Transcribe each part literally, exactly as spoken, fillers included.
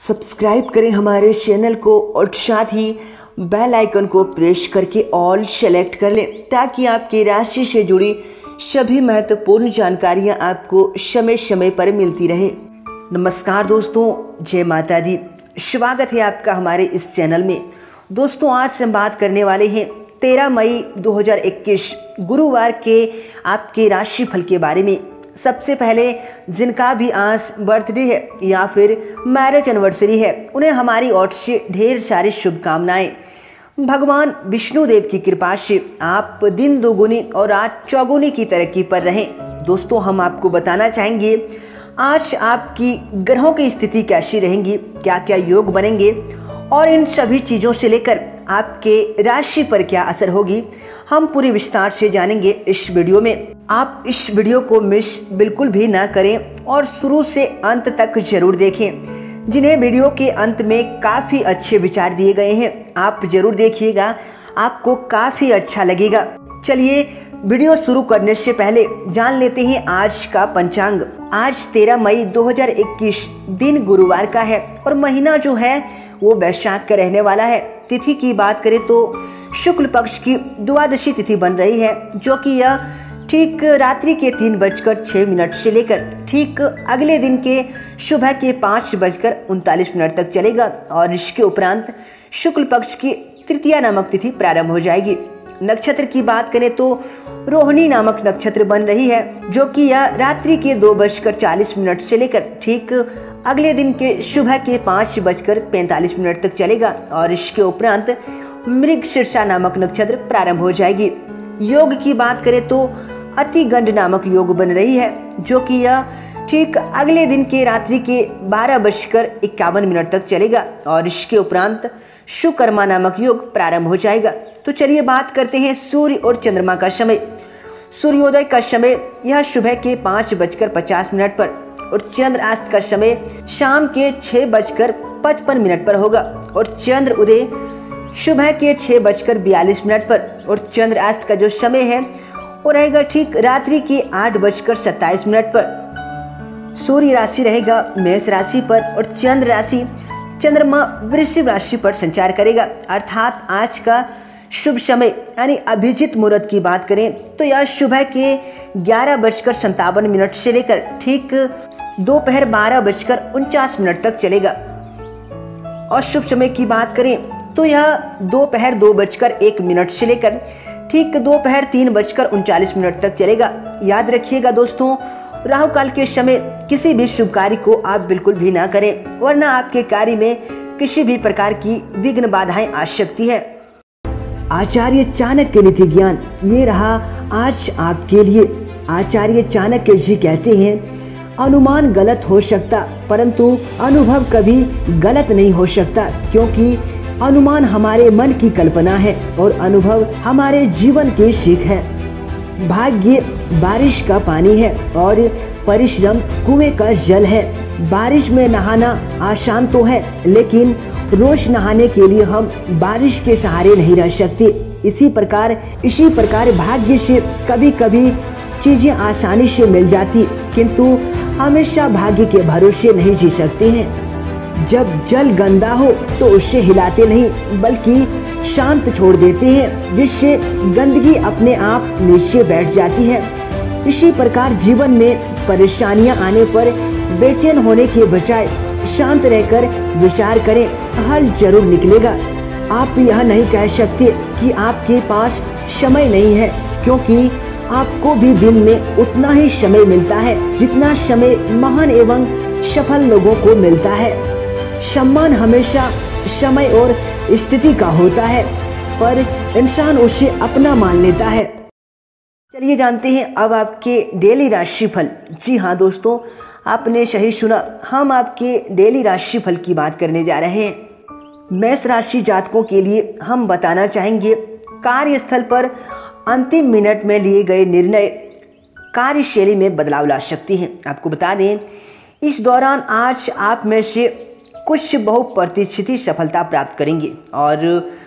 Subscribe करें हमारे channel को और साथ ही बेल आइकन को प्रेस करके ऑल सेलेक्ट कर लें ताकि आपकी राशि से जुड़ी सभी महत्वपूर्ण जानकारियां आपको समय समय पर मिलती रहे। नमस्कार दोस्तों, जय माता दी। स्वागत है आपका हमारे इस चैनल में। दोस्तों, आज हम बात करने वाले हैं तेरह मई दो हज़ार इक्कीस गुरुवार के आपके राशिफल के बारे में। सबसे पहले जिनका भी आज बर्थडे है या फिर मैरिज एनिवर्सरी है, उन्हें हमारी ओर से ढेर सारी शुभकामनाएं। भगवान विष्णु देव की कृपा से आप दिन दोगुनी और रात चौगुनी की तरक्की पर रहें। दोस्तों, हम आपको बताना चाहेंगे आज आपकी ग्रहों की स्थिति कैसी रहेंगी, क्या क्या योग बनेंगे और इन सभी चीज़ों से लेकर आपके राशि पर क्या असर होगी, हम पूरी विस्तार से जानेंगे इस वीडियो में। आप इस वीडियो को मिस बिल्कुल भी ना करें और शुरू से अंत तक जरूर देखें। जिन्हें वीडियो के अंत में काफ़ी अच्छे विचार दिए गए हैं, आप जरूर देखिएगा, आपको काफ़ी अच्छा लगेगा। चलिए वीडियो शुरू करने से पहले जान लेते हैं आज का पंचांग। आज तेरह मई दो हज़ार इक्कीस दिन गुरुवार का है और महीना जो है वो वैशाख का रहने वाला है। तिथि की बात करें तो शुक्ल पक्ष की द्वादशी तिथि बन रही है, जो कि यह ठीक रात्रि के तीन बजकर छः मिनट से लेकर ठीक अगले दिन के सुबह के पाँच बजकर उनतालीस मिनट तक चलेगा और इसके उपरांत शुक्ल पक्ष की तृतीया नामक तिथि प्रारंभ हो जाएगी। नक्षत्र की बात करें तो रोहिणी नामक नक्षत्र बन रही है, जो कि यह रात्रि के दो बजकर चालीस मिनट से लेकर ठीक अगले दिन के सुबह के पाँच बजकर पैंतालीस मिनट तक चलेगा और इसके उपरांत मृगशीर्षा नामक नक्षत्र प्रारंभ हो जाएगी। योग की बात करें तो अतिगंड नामक योग बन रही है, जो कि यह ठीक अगले दिन के रात्रि के बारह बजकर इक्यावन मिनट तक चलेगा और इसके उपरांत सुकर्मा नामक योग प्रारंभ हो जाएगा। तो चलिए बात करते हैं सूर्य और चंद्रमा का समय। सूर्योदय का समय यह सुबह के पाँच बजकर पचास मिनट पर और चंद्रास्त का समय शाम के छः बजकर पचपन मिनट पर होगा और चंद्र उदय सुबह के छः बजकर बयालीस मिनट पर और चंद्रास्त का जो समय है वो रहेगा ठीक रात्रि के आठ बजकर सत्ताईस मिनट पर। सूर्य राशि रहेगा मेष राशि पर और चंद्र राशि चंद्रमा वृश्चिक राशि पर संचार करेगा। अर्थात आज का शुभ समय यानी अभिजीत मुहूर्त की बात करें तो यह सुबह के ग्यारह बजकर संतावन मिनट से लेकर ठीक दोपहर बारह बजकर उनचास मिनट तक चलेगा। और शुभ समय की बात करें तो यह दोपहर दो बजकर एक मिनट से लेकर ठीक दोपहर तीन बजकर उनचालीस मिनट तक चलेगा। याद रखिएगा दोस्तों, राहु काल के समय किसी भी शुभ कार्य को आप बिल्कुल भी ना करें, वरना आपके कार्य में किसी भी प्रकार की विघ्न बाधाएं आ सकती है। आचार्य चाणक्य नीति ज्ञान ये रहा आज आपके लिए। आचार्य चाणक्य जी कहते हैं, अनुमान गलत हो सकता परंतु अनुभव कभी गलत नहीं हो सकता, क्योंकि अनुमान हमारे मन की कल्पना है और अनुभव हमारे जीवन की सीख है। भाग्य बारिश का पानी है और परिश्रम कुएं का जल है। बारिश में नहाना आसान तो है, लेकिन रोज नहाने के लिए हम बारिश के सहारे नहीं रह सकते। इसी प्रकार इसी प्रकार भाग्य से कभी कभी चीजें आसानी से मिल जाती, किंतु हमेशा भाग्य के भरोसे नहीं जी सकते हैं। जब जल गंदा हो तो उसे हिलाते नहीं बल्कि शांत छोड़ देते हैं, जिससे गंदगी अपने आप नीचे बैठ जाती है। इसी प्रकार जीवन में परेशानियां आने पर बेचैन होने के बजाय शांत रहकर विचार करें, हल जरूर निकलेगा। आप यह नहीं कह सकते कि आपके पास समय नहीं है, क्योंकि आपको भी दिन में उतना ही समय मिलता है जितना समय महान एवं सफल लोगों को मिलता है। सम्मान हमेशा समय और स्थिति का होता है, पर इंसान उसे अपना मान लेता है। चलिए जानते हैं अब आपके डेली राशिफल। जी हाँ दोस्तों, आपने सही सुना, हम आपके डेली राशिफल की बात करने जा रहे हैं। मेष राशि जातकों के लिए हम बताना चाहेंगे, कार्यस्थल पर अंतिम मिनट में लिए गए निर्णय कार्यशैली में बदलाव ला सकती हैं। आपको बता दें, इस दौरान आज आप में से कुछ बहुप्रतीक्षित सफलता प्राप्त करेंगे और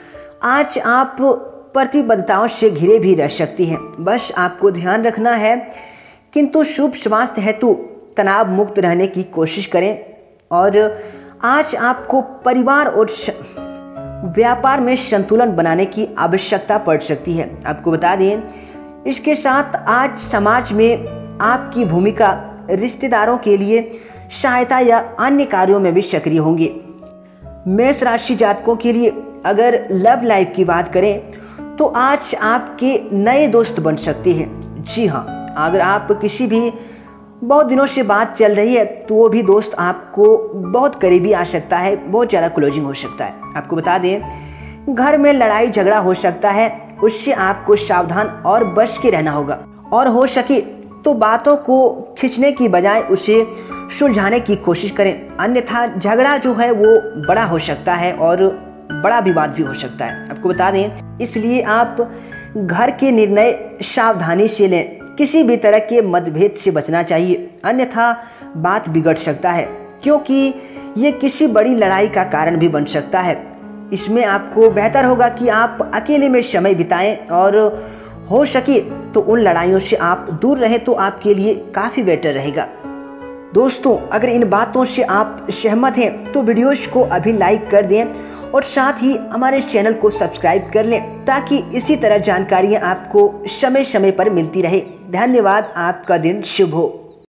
आज आप प्रतिबद्धताओं से घिरे भी रह सकती हैं। बस आपको ध्यान रखना है, किंतु शुभ स्वास्थ्य हेतु तनाव मुक्त रहने की कोशिश करें और आज आपको परिवार और व्यापार में संतुलन बनाने की आवश्यकता पड़ सकती है। आपको बता दें, इसके साथ आज समाज में आपकी भूमिका रिश्तेदारों के लिए सहायता या अन्य कार्यों में भी सक्रिय होंगे। मेष राशि जातकों के लिए अगर लव लाइफ की बात करें तो आज आपके नए दोस्त बन सकते हैं। जी हाँ, अगर आप किसी भी बहुत दिनों से बात चल रही है तो वो भी दोस्त आपको बहुत करीबी आ सकता है, बहुत ज़्यादा क्लोजिंग हो सकता है। आपको बता दें, घर में लड़ाई झगड़ा हो सकता है, उससे आपको सावधान और बच के रहना होगा और हो सके तो बातों को खींचने की बजाय उसे सुलझाने की कोशिश करें, अन्यथा झगड़ा जो है वो बड़ा हो सकता है और बड़ा विवाद भी हो सकता है। आपको बता दें, इसलिए आप घर के निर्णय सावधानी से लें, किसी भी तरह के मतभेद से बचना चाहिए, अन्यथा बात बिगड़ सकता है क्योंकि ये किसी बड़ी लड़ाई का कारण भी बन सकता है। इसमें आपको बेहतर होगा कि आप अकेले में समय बिताएं और हो सके तो उन लड़ाइयों से आप दूर रहें तो आपके लिए काफ़ी बेटर रहेगा। दोस्तों, अगर इन बातों से आप सहमत हैं तो वीडियोस को अभी लाइक कर दें और साथ ही हमारे चैनल को सब्सक्राइब कर लें ताकि इसी तरह जानकारियां आपको समय समय पर मिलती रहे। धन्यवाद। आपका दिन शुभ हो।